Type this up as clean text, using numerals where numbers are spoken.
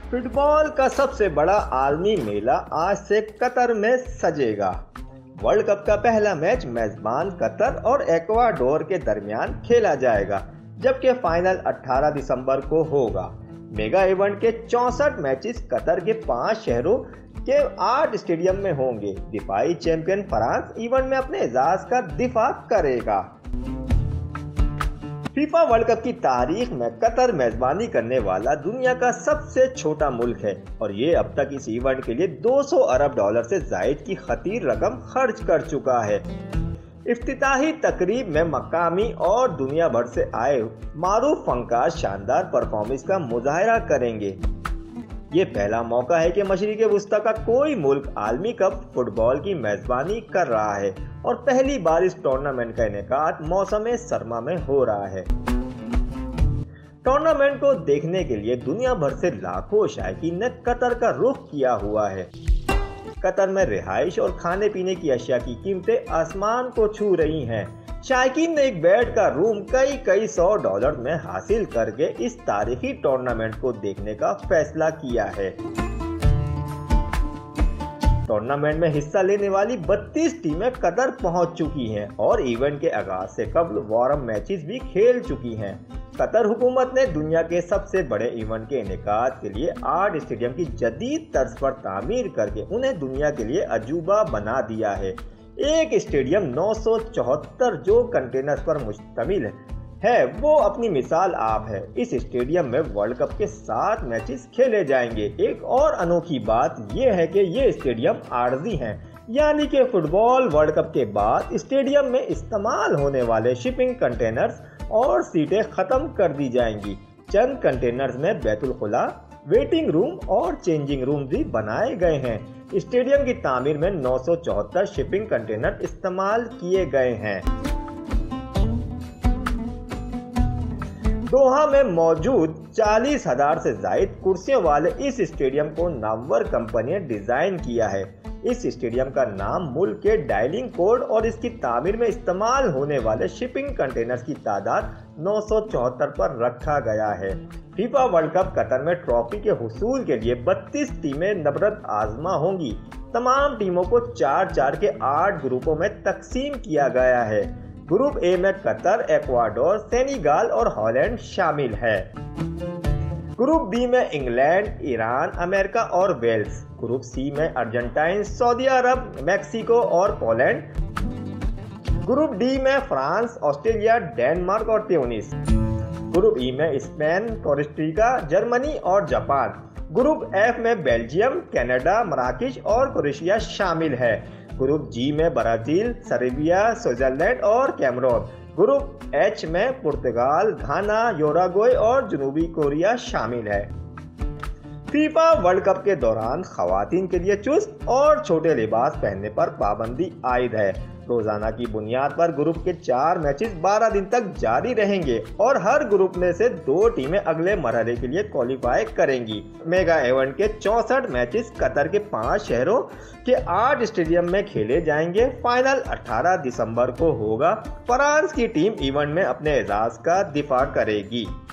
Football का सबसे बड़ा आलमी मेला आज से कतर में सजेगा। वर्ल्ड कप का पहला मैच मेजबान कतर और एक्वाडोर के दरमियान खेला जाएगा, जबकि फाइनल 18 दिसंबर को होगा। मेगा इवेंट के 64 मैचेस कतर के 5 शहरों के 8 स्टेडियम में होंगे। दिफाई चैंपियन फ्रांस इवेंट में अपने एजाज का दिफा करेगा। फीफा वर्ल्ड कप की तारीख में कतर मेजबानी करने वाला दुनिया का सबसे छोटा मुल्क है और ये अब तक इस इवेंट के लिए 200 अरब डॉलर से जायद की खतीर रकम खर्च कर चुका है। इफ्तिताही तकरीब में मकामी और दुनिया भर से आए मारूफ फनकार शानदार परफॉर्मेंस का मुजाहरा करेंगे। ये पहला मौका है कि मशरिक़ वुस्ता का कोई मुल्क आलमी कप फुटबॉल की मेजबानी कर रहा है और पहली बार इस टूर्नामेंट का इनेकाद मौसम सरमा में हो रहा है। टूर्नामेंट को देखने के लिए दुनिया भर से लाखों शायकीन ने कतर का रुख किया हुआ है। कतर में रिहाइश और खाने पीने की अशिया की कीमतें आसमान को छू रही हैं। शायकीन ने एक बेड का रूम कई $100 में हासिल करके इस तारीखी टूर्नामेंट को देखने का फैसला किया है। टूर्नामेंट में हिस्सा लेने वाली 32 टीमें कतर पहुंच चुकी हैं और इवेंट के आगाज से कबल वार्म मैचेस भी खेल चुकी हैं। कतर हुकूमत ने दुनिया के सबसे बड़े इवेंट के इनेकाद के लिए 8 स्टेडियम की जदीद तर्ज पर तामीर करके उन्हें दुनिया के लिए अजूबा बना दिया है। एक स्टेडियम 974 जो कंटेनर्स पर मुश्तमिल है वो अपनी मिसाल आप है। इस स्टेडियम में वर्ल्ड कप के 7 मैचेस खेले जाएंगे। एक और अनोखी बात यह है कि ये स्टेडियम आर्जी हैं, यानी कि फुटबॉल वर्ल्ड कप के बाद स्टेडियम में इस्तेमाल होने वाले शिपिंग कंटेनर्स और सीटें खत्म कर दी जाएंगी। चंद कंटेनर्स में बैतुल खुला, वेटिंग रूम और चेंजिंग रूम भी बनाए गए हैं। स्टेडियम की तामीर में 974 शिपिंग कंटेनर इस्तेमाल किए गए हैं। दोहा में मौजूद 40,000 से जायद कुर्सियों वाले इस स्टेडियम को नामवर कंपनी ने डिजाइन किया है। इस स्टेडियम का नाम मुल्क के डायलिंग कोड और इसकी तामीर में इस्तेमाल होने वाले शिपिंग कंटेनर्स की तादाद 974 पर रखा गया है। फीफा वर्ल्ड कप कतर में ट्रॉफी के हुसूल के लिए 32 टीमें नबरत आजमा होंगी। तमाम टीमों को 4-4 के 8 ग्रुपों में तकसीम किया गया है। ग्रुप ए में कतर, एक्वाडोर, सेनेगल और हॉलैंड शामिल है। ग्रुप बी में इंग्लैंड, ईरान, अमेरिका और वेल्स। ग्रुप सी में अर्जेंटाइन, सऊदी अरब, मैक्सिको और पोलैंड। ग्रुप डी में फ्रांस, ऑस्ट्रेलिया, डेनमार्क और ट्यूनिस। ग्रुप ई में स्पेन, कोस्टारिका, जर्मनी और जापान। ग्रुप एफ में बेल्जियम, कनाडा, मराकश और क्रोएशिया शामिल है। ग्रुप जी में ब्राजील, सर्बिया, स्विट्जरलैंड और कैमरून। ग्रुप एच में पुर्तगाल, घाना, यूरुग्वे और जनूबी कोरिया शामिल है। फीफा वर्ल्ड कप के दौरान खवातीन के लिए चुस्त और छोटे लिबास पहनने पर पाबंदी आयद है। रोजाना की बुनियाद पर ग्रुप के 4 मैचेस 12 दिन तक जारी रहेंगे और हर ग्रुप में से 2 टीमें अगले मरहले के लिए क्वालिफाई करेंगी। मेगा इवेंट के 64 मैचेस कतर के 5 शहरों के 8 स्टेडियम में खेले जाएंगे। फाइनल 18 दिसंबर को होगा। फ्रांस की टीम इवेंट में अपने एजाज का दिफा करेगी।